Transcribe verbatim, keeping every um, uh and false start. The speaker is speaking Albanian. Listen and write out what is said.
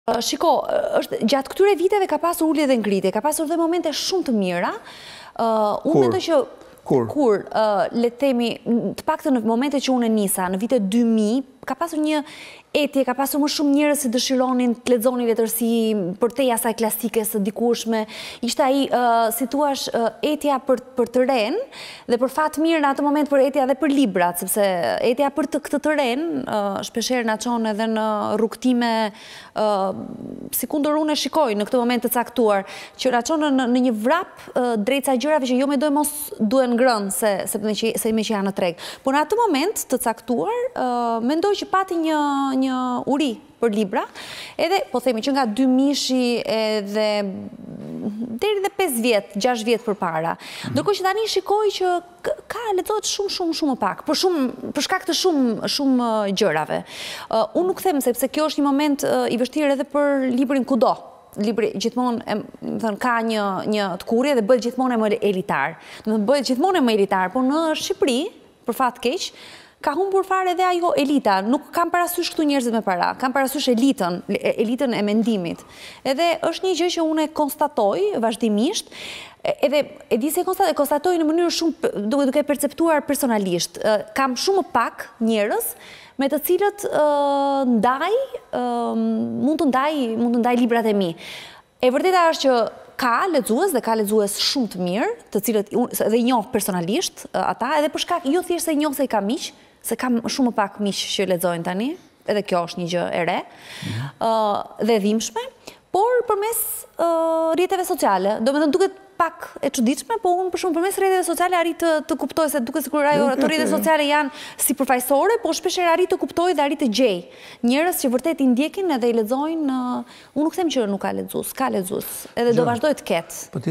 Shiko, është, gjatë këtyre viteve ka pasur ullje dhe ngritje, ka pasur dhe momente shumë të mira. Uh, unë mendoj që Kur? Kur, uh, le të themi, të paktën në momente që unë e nisa, në vitet dy mijë, ka pasur një etje, ka pasur më shumë njerëz që dëshironin të lexonin letërsi përtej asaj klasike së dikurshme. Ishte ai, uh, si thua, uh, etja për për të ren dhe për fat mirë në atë moment për etja dhe për librat, sepse etja për të këtë të ren, uh, shpeshherë na çon edhe në rrugtime, uh, sikundër unë e shikoj në këtë moment të caktuar, që na çon në, në një vrap uh, drejt sa gjërave që jo mendoj mos duhen ngrënë se se me që, se me që janë në treg. Por në atë moment të caktuar, uh, mendoj që pati një një uri për libra, edhe po themi që nga dy mishi edhe deri dhe pesë vjet, gjashtë vjet përpara. Ndërkohë që tani shikoj që ka lexohet shumë shumë shumë pak, për shumë për shkak të shumë shumë gjërave. Uh, unë nuk them sepse kjo është një moment uh, i vështirë edhe për librin kudo. Libri gjithmonë e, thënë, ka një një të kurrje dhe bëhet gjithmonë më elitar. Do të bëhet gjithmonë më elitar, por në Shqipëri, për fat keq, ka humbur fare edhe ajo elita. Nuk kam parasysh këtu njerëzit me para, kam parasysh elitën, elitën e mendimit. Edhe është një gjë që unë e konstatoj vazhdimisht, edhe e di se konstatoj, konstatoj në mënyrë shumë duke duke perceptuar personalisht. Kam shumë pak njerëz me të cilët uh, ndaj, uh, mund të ndaj, mund të ndaj librat e mi. E vërteta është që ka lexues dhe ka lexues shumë të mirë, të cilët edhe i njoh personalisht uh, ata, edhe për shkak jo thjesht se i njoh se i kam miq, se kam shumë pak miq që lexojnë tani, edhe kjo është një gjë e re, mm-hmm. uh, dhe dhimbshme, por përmes uh, rrjeteve sociale, domethënë duket pak e çuditshme, po unë për shumë përmes rrjeteve sociale arrit të, të kuptoj se duket sikur ajo ato rrjete sociale janë si përfaqësore, po shpeshherë arrit të kuptoj dhe arrit të gjej njerëz që vërtet i ndjekin edhe i lexojnë. Uh, unë nuk them që nuk ka lexues, ka lexues, edhe do vazhdoj të ketë.